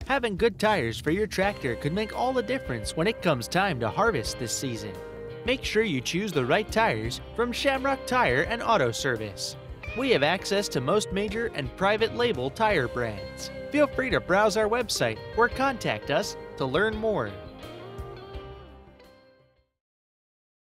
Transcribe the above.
Having good tires for your tractor could make all the difference when it comes time to harvest this season. Make sure you choose the right tires from Shamrock Tire and Auto Service. We have access to most major and private label tire brands. Feel free to browse our website or contact us to learn more.